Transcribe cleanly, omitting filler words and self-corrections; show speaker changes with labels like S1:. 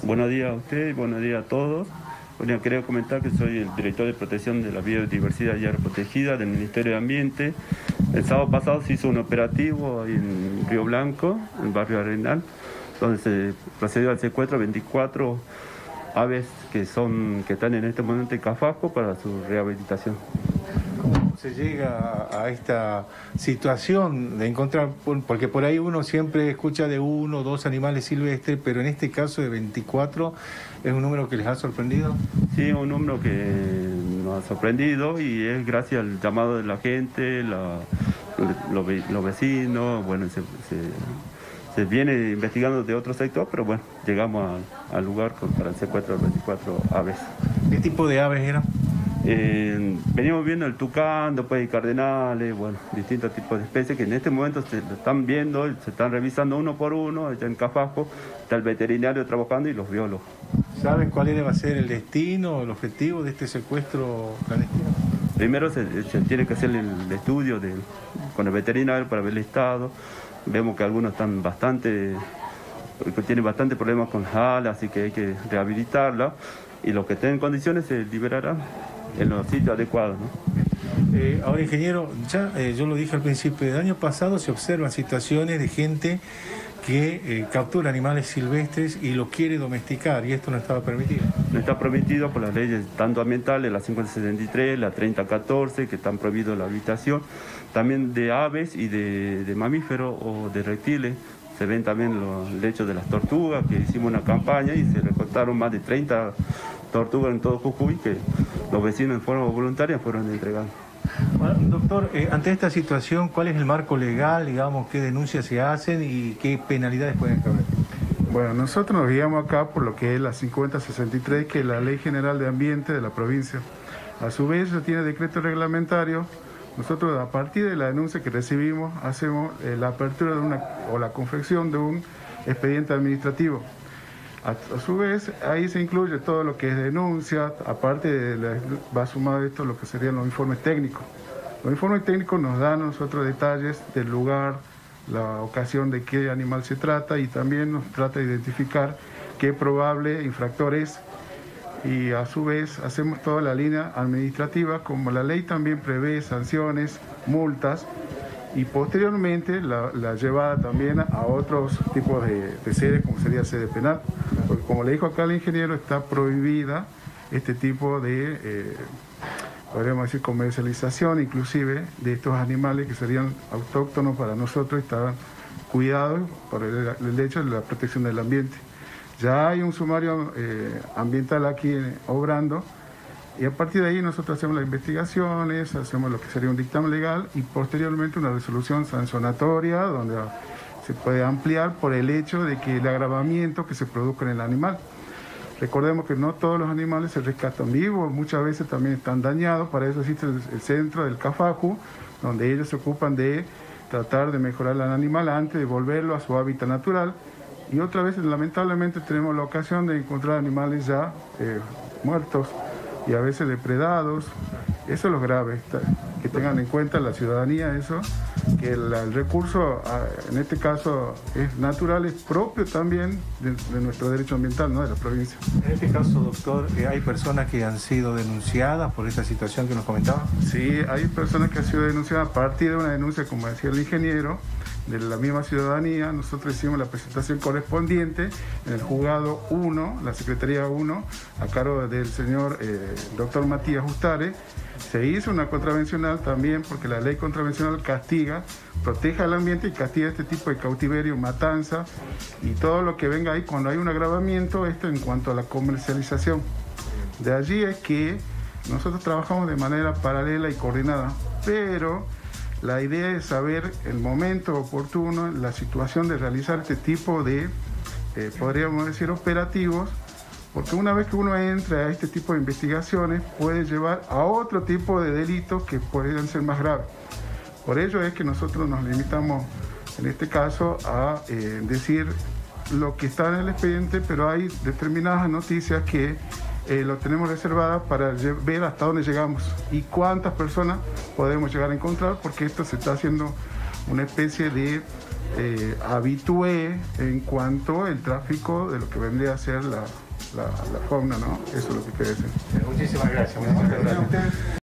S1: Buenos días a usted y buenos días a todos. Bueno, quería comentar que soy el director de protección de la biodiversidad y área protegida del Ministerio de Ambiente. El sábado pasado se hizo un operativo ahí en Río Blanco, en el barrio Arenal, donde se procedió al secuestro de 24 aves que están en este momento en Cafajo para su rehabilitación.
S2: ¿Cómo se llega a esta situación de encontrar, porque por ahí uno siempre escucha de 1 o 2 animales silvestres, pero en este caso de 24, ¿es un número que les ha sorprendido?
S1: Sí, un número que nos ha sorprendido y es gracias al llamado de la gente, los vecinos. Bueno, se viene investigando de otro sector, pero bueno, llegamos al lugar para el secuestro de 24 aves.
S2: ¿Qué tipo de aves eran?
S1: Venimos viendo el tucán, después hay cardenales, bueno, distintos tipos de especies que en este momento se lo están viendo, se están revisando uno por uno. Allá en Cafajo está el veterinario trabajando y los biólogos.
S2: ¿Saben cuál va a ser el destino, el objetivo de este secuestro clandestino?
S1: Primero se tiene que hacer el estudio con el veterinario para ver el estado. Vemos que algunos tienen bastante problemas con alas, así que hay que rehabilitarla, y los que estén en condiciones se liberarán en los sitios adecuados, ¿no?
S2: Ahora, ingeniero, yo lo dije al principio del año pasado, se observan situaciones de gente que captura animales silvestres y los quiere domesticar, y esto no estaba permitido.
S1: No está permitido por las leyes tanto ambientales, la 5073, la 3014, que están prohibidos la habitación, también de aves y de mamíferos o de reptiles. Se ven también los lechos de las tortugas, que hicimos una campaña y se recolectaron más de 30 tortugas en todo Jujuy, que los vecinos en forma voluntaria fueron entregados.
S2: Bueno, doctor, ante esta situación, ¿cuál es el marco legal, digamos, qué denuncias se hacen y qué penalidades pueden caber?
S3: Bueno, nosotros nos guiamos acá por lo que es la 5063, que es la Ley General de Ambiente de la provincia. A su vez, ya tiene decreto reglamentario. Nosotros, a partir de la denuncia que recibimos, hacemos la apertura o la confección de un expediente administrativo. A su vez, ahí se incluye todo lo que es denuncia, aparte va sumado esto lo que serían los informes técnicos. Los informes técnicos nos dan a nosotros detalles del lugar, la ocasión de qué animal se trata, y también nos trata de identificar qué probable infractor es. Y a su vez hacemos toda la línea administrativa, como la ley también prevé sanciones, multas, y posteriormente la llevada también a otros tipos de sedes, como sería sede penal, porque como le dijo acá el ingeniero, está prohibida este tipo de, podríamos decir, comercialización inclusive de estos animales que serían autóctonos para nosotros y estaban cuidados por el hecho de la protección del ambiente. Ya hay un sumario ambiental aquí obrando, y a partir de ahí nosotros hacemos las investigaciones, hacemos lo que sería un dictamen legal y posteriormente una resolución sancionatoria donde se puede ampliar por el hecho de que el agravamiento que se produzca en el animal. Recordemos que no todos los animales se rescatan vivos, muchas veces también están dañados. Para eso existe el centro del Cafajo, donde ellos se ocupan de tratar de mejorar al animal antes de volverlo a su hábitat natural. Y otra vez, lamentablemente, tenemos la ocasión de encontrar animales ya muertos y a veces depredados. Eso es lo grave, que tengan en cuenta la ciudadanía eso, que el recurso, en este caso, es natural, es propio también de nuestro derecho ambiental, ¿no?, de la provincia.
S2: En este caso, doctor, ¿hay personas que han sido denunciadas por esta situación que nos comentaba?
S3: Sí, hay personas que han sido denunciadas a partir de una denuncia, como decía el ingeniero, de la misma ciudadanía. Nosotros hicimos la presentación correspondiente en el juzgado 1, la Secretaría 1, a cargo del señor doctor Matías Justare. Se hizo una contravencional también, porque la ley contravencional castiga, protege al ambiente y castiga este tipo de cautiverio, matanza y todo lo que venga ahí cuando hay un agravamiento, esto en cuanto a la comercialización. De allí es que nosotros trabajamos de manera paralela y coordinada, pero la idea es saber el momento oportuno, la situación de realizar este tipo de, podríamos decir, operativos, porque una vez que uno entra a este tipo de investigaciones puede llevar a otro tipo de delitos que podrían ser más graves. Por ello es que nosotros nos limitamos, en este caso, a decir lo que está en el expediente, pero hay determinadas noticias que lo tenemos reservadas para ver hasta dónde llegamos y cuántas personas podemos llegar a encontrar, porque esto se está haciendo una especie de habitué en cuanto al tráfico de lo que vendría a ser la fauna, ¿no? Eso es lo que quiere decir.
S2: Muchísimas gracias.